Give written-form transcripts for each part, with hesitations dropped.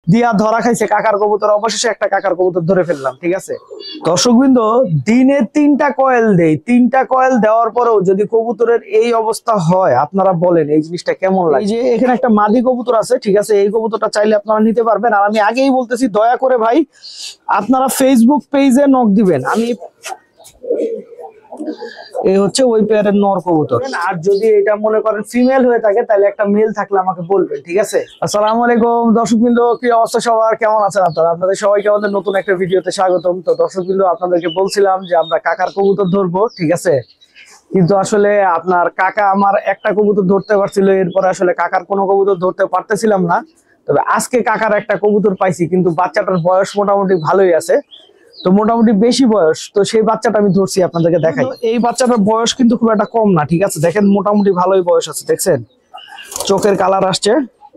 দিয়া ধরা খাইছে কাকার কবুতর, অবশেষে একটা কাকার কবুতর ধরে ফেললাম। ঠিক আছে দর্শকবৃন্দ, দিনে 3টা কয়েল দেই, 3টা কয়েল দেওয়ার পরেও যদি কবুতরের এই অবস্থা হয়, আপনারা বলেন এই জিনিসটা কেমন লাগে? এই যে এখানে একটা মাদি কবুতর আছে, ঠিক আছে, এই কবুতরটা চাইলে আপনারা নিতে পারবেন। আর আমি আগেই বলতেছি, দয়া করে ভাই আপনারা ফেসবুক পেজে নক দিবেন। আমি এই হচ্ছে ওই পেয়ারের নর কবুতর। আর যদি এটা মনে করেন ফিমেল হয়ে থাকে, তাহলে একটা মেল থাকলে আমাকে বলবেন। ঠিক আছে, আসসালামু আলাইকুম দর্শকবৃন্দ, কি অবস্থা সবার, কেমন আছেন আপনারা? আপনাদের সবাইকে আমাদের নতুন একটা ভিডিওতে স্বাগতম। তো দর্শকবৃন্দ, আপনাদেরকে বলছিলাম যে আমরা কাকার কবুতর ধরবো, ঠিক আছে, কিন্তু আসলে আপনার কাকা আমার একটা কবুতর ধরতে পারছিল, এরপরে আসলে কাকার কোনো কবুতর ধরতে পারতেছিলাম না। তবে আজকে কাকার একটা কবুতর পাইছি, কিন্তু বাচ্চাটার বয়স মোটামুটি ভালোই আছে, তো মোটামুটি বেশি বয়স। তো সেই বাচ্চাটা আমি ধরছি, আপনাদেরকে দেখাই। এই বাচ্চাটার বয়স কিন্তু খুব একটা কম না, ঠিক আছে, দেখেন মোটামুটি ভালোই বয়স আছে, দেখছেন চোখের কালার আসছে।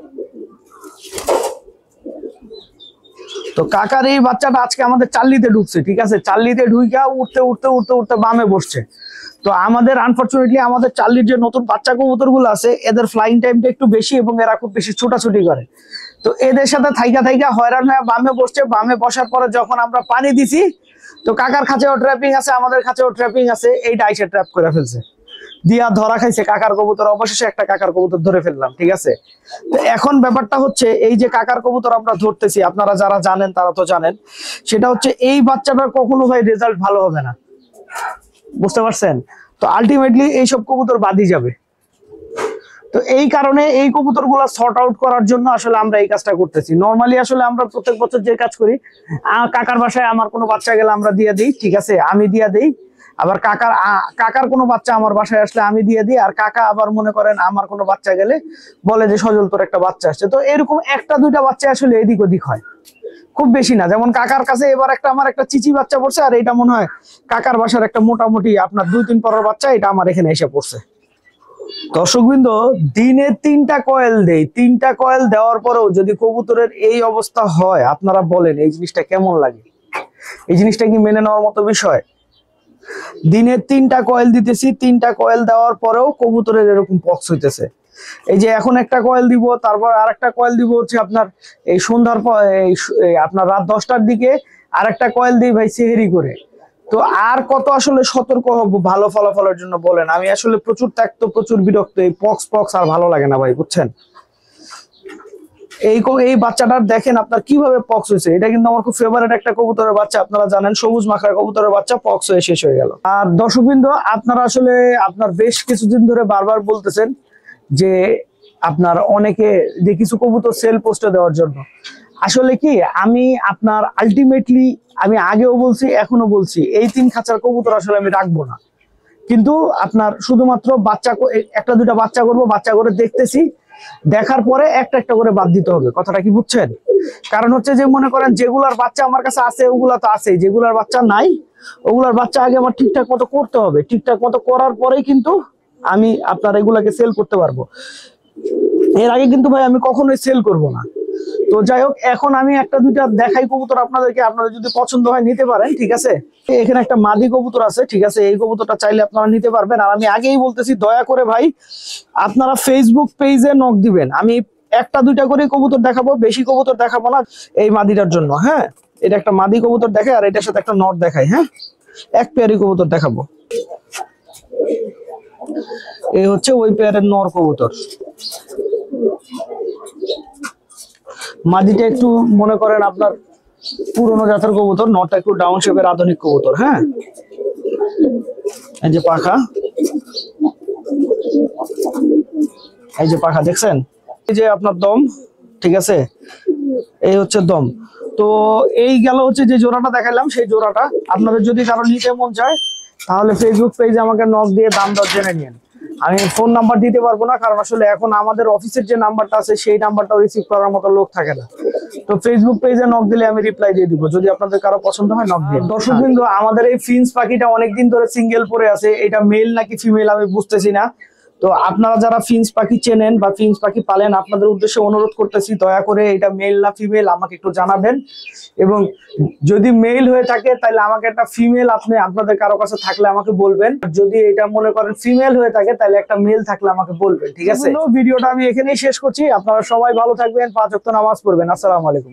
তো কাকার এই বাচ্চাটা আজকে আমাদের চাল্লিতে ঢুকছে, ঠিক আছে, চাল্লিতে ঢুইকা উঠতে উঠতে উঠতে উঠতে বামে বসছে। তো আমাদের আনফরচুনেটলি আমাদের চাল্লির যে নতুন বাচ্চা কবুতর গুলো আছে, এদের ফ্লাইং টাইমটা একটু বেশি এবং এরা খুব বেশি ছোটাছুটি করে। তো এদের সাথে থাইকা থাইকা হয়রান হয়ে বামে বসছে। বামে বসার পরে যখন আমরা পানি দিছি, তো কাকার কাছেও ট্র্যাপিং আছে, আমাদের কাছেও ট্র্যাপিং আছে, এইটা আইসে ট্র্যাপ করে ফেলছে, দিয়া ধরা খাইছে কাকার কবুতর। অবশেষে একটা কাকার কবুতর ধরে ফেললাম। ঠিক আছে, তো এখন ব্যাপারটা হচ্ছে, এই যে কাকার কবুতর আমরা ধরতেছি, আপনারা যারা জানেন তারা তো জানেন, সেটা হচ্ছে এই বাচ্চাটার কখনো ভাই রেজাল্ট ভালো হবে না, বুঝতে পারছেন? তো আলটিমেটলি এইসব কবুতর বাদই যাবে। তো এই কারণে এই কবুতর গুলা সর্ট আউট করার জন্য আসলে আমরা এই কাজটা করতেছি। নর্মালি আসলে আমরা প্রত্যেক বছর যে কাজ করি, কাকার বাসায় আমার কোনো বাচ্চা গেলে আমরা দিয়ে দিই, ঠিক আছে, আমি দিয়ে দিই। আবার কাকার কোনো বাচ্চা আমার বাসায় আসলে আমি দিয়ে দিই। আর কাকা আবার মনে করেন আমার কোনো বাচ্চা গেলে বলে যে সজল তোর একটা বাচ্চা আসছে। তো এরকম একটা দুইটা বাচ্চা আসলে এদিক ওদিক হয়, খুব বেশি না। যেমন কাকার কাছে এবার আমার একটা চিচি বাচ্চা পড়ছে, আর এটা মনে হয় কাকার বাসার একটা মোটামুটি আপনার 2-3 পরের বাচ্চা, এটা আমার এখানে এসে পড়ছে। দর্শকবৃন্দ, দিনে 3টা কয়েল দেই, 3টা কয়েল দেওয়ার পরেও যদি কবুতরের এই অবস্থা হয়, আপনারা বলেন এই জিনিসটা কেমন লাগে? এই জিনিসটা কি মেনে নেওয়ার মতো বিষয়? দিনে 3টা কয়েল দিতেছি, 3টা কয়েল দেওয়ার পরেও কবুতরের এরকম পক্স হইতেছে। এই যে এখন একটা কয়েল দিব, তারপর আরেকটা কয়েল দিব হচ্ছে আপনার এই সন্ধ্যার পর, আপনার রাত 10টার দিকে আরেকটা কয়েল দিই ভাই সেহেরি করে। তো আর কত আসলে সতর্ক হব ভালো ফলাফলের জন্য বলেন? আমি আসলে প্রচুর ত্যাক্ত, প্রচুর বিরক্ত, এই পক্স আর ভালো লাগে না ভাই, বুঝছেন? এই বাচ্চাটার দেখেন আপনার কিভাবে পক্স হয়েছে। এটা কিন্তু আমার খুব ফেভারিট একটা কবুতরের বাচ্চা, আপনারা জানেন, সবুজ মাখার কবুতরের বাচ্চা, পক্স হয়ে শেষ হয়ে গেল। আর দর্শকবৃন্দ, আপনারা আসলে আপনার বেশ কিছুদিন ধরে বারবার বলতেছেন যে আপনার অনেকে যে কিছু কবুতর সেল পোস্টে দেওয়ার জন্য। আসলে কি, আমি আপনার আলটিমেটলি আমি আগেও বলছি, এখনো বলছি, এই 3 খাঁচার কবুতর আসলে আমি রাখবো না। কিন্তু আপনার শুধুমাত্র বাচ্চা, একটা দুইটা বাচ্চা করবো, বাচ্চা করে দেখতেছি, দেখার পরে একটা একটা করে বাদ দিতে হবে। কথাটা কি বুঝছেন? কারণ হচ্ছে যে মনে করেন যেগুলার বাচ্চা আমার কাছে আছে ওগুলা তো আছেই, যেগুলার বাচ্চা নাই ওগুলার বাচ্চা আগে আমার ঠিকঠাক মতো করতে হবে। ঠিকঠাক মতো করার পরেই কিন্তু আমি আপনার এগুলাকে সেল করতে পারবো। এর আগে কিন্তু ভাই আমি কখনোই সেল করব না। তো যাই হোক, এখন আমি একটা দুইটা দেখাই কবুতর আপনাদেরকে, আপনাদের যদি পছন্দ হয় নিতে পারেন, ঠিক আছে। এখানে একটা মাদি কবুতর আছে, ঠিক আছে, এই কবুতরটা চাইলে আপনারা নিতে পারবেন। আর আমি আগেই বলতেছি, দয়া করে ভাই আপনারা ফেসবুক পেজে নক দিবেন। আমি একটা দুইটা করে কবুতর দেখাবো, বেশি কবুতর দেখাবো না এই মাদিটার জন্য। হ্যাঁ, এটা একটা মাদি কবুতর দেখাই, আর এটার সাথে একটা নর দেখাই। হ্যাঁ, এক পেয়ারি কবুতর দেখাবো। এই হচ্ছে ওই পেয়ারের নর কবুতর। মাদিটা একটু মনে করেন আপনার পুরনো জাতের কবুতর, নরটা একটু ডাউন শেপের আধুনিক কবুতর। হ্যাঁ, এই যে পাখা, এই যে পাখা দেখছেন, এই যে আপনার দম, ঠিক আছে, এই হচ্ছে দম। তো এই গেল হচ্ছে যে জোড়াটা দেখালাম, সেই জোড়াটা আপনাদের যদি কারো নিতে মন চায়, তাহলে ফেসবুক পেজে আমাকে নক দিয়ে দাম দর জেনে নিন। আমি ফোন নাম্বার দিতে পারবো না, কারণ আসলে এখন আমাদের অফিসের যে নাম্বারটা আছে সেই নাম্বারটাও রিসিভ করার মতো লোক থাকে না। তো ফেসবুক পেজে নক দিলে আমি রিপ্লাই দিয়ে দিব, যদি আপনাদের কারো পছন্দ হয় নক দিন। দর্শকবৃন্দ, আমাদের এই ফিন্স পাখিটা অনেকদিন ধরে সিঙ্গেল পড়ে আছে, এটা মেল নাকি ফিমেল আমি বুঝতেছি না। তো আপনারা যারা ফিন্স পাখি চেনেন বা ফিন্স পাখি পালেন, আপনাদের উদ্দেশ্যে অনুরোধ করতেছি, দয়া করে এটা মেল না ফিমেল আমাকে একটু জানাবেন। এবং যদি মেল হয়ে থাকে তাহলে আমাকে একটা ফিমেল আপনাদের কারো কাছে থাকলে আমাকে বলবেন। যদি এটা মনে করেন ফিমেল হয়ে থাকে তাহলে একটা মেল থাকলে আমাকে বলবেন, ঠিক আছে। ভিডিওটা আমি এখানেই শেষ করছি। আপনারা সবাই ভালো থাকবেন, 5 ওয়াক্ত নামাজ পড়বেন। আসসালামু আলাইকুম।